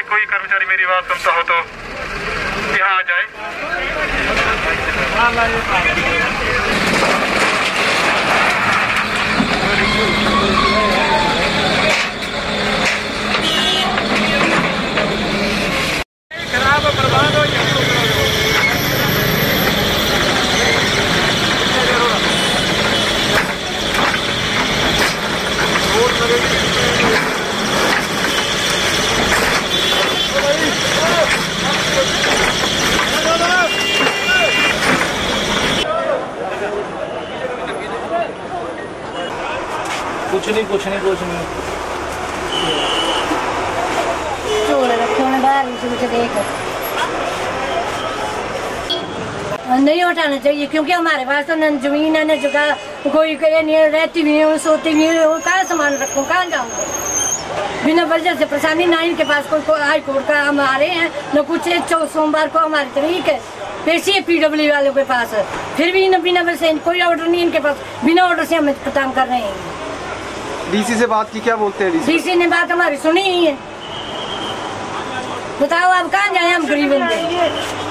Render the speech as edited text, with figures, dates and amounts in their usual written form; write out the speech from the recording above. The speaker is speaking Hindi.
कोई कर्मचारी मेरी बात सुनता हो तो यहाँ आ जाए। कुछ नहीं नहीं उठाना चाहिए, क्योंकि हमारे पास तो न जमीन है न जगह, कोई नहीं रहती भी है, सोती भी है, कहाँ सामान रखूँ, कहाँ जाऊँगा। बिना वजह से परेशानी, ना इनके पास कोई हाई कोर्ट का हम आ रहे हैं न कुछ। सोमवार को हमारी तरीक है, पेशी है PW वालों के पास, फिर भी बिना वजह से कोई ऑर्डर नहीं इनके पास, बिना ऑर्डर से हमें तंग कर रहे हैं। DC से बात की, क्या बोलते हैं DC ने बात हमारी सुनी ही है। बताओ आप कहाँ जाए, हम गरीब बंदे।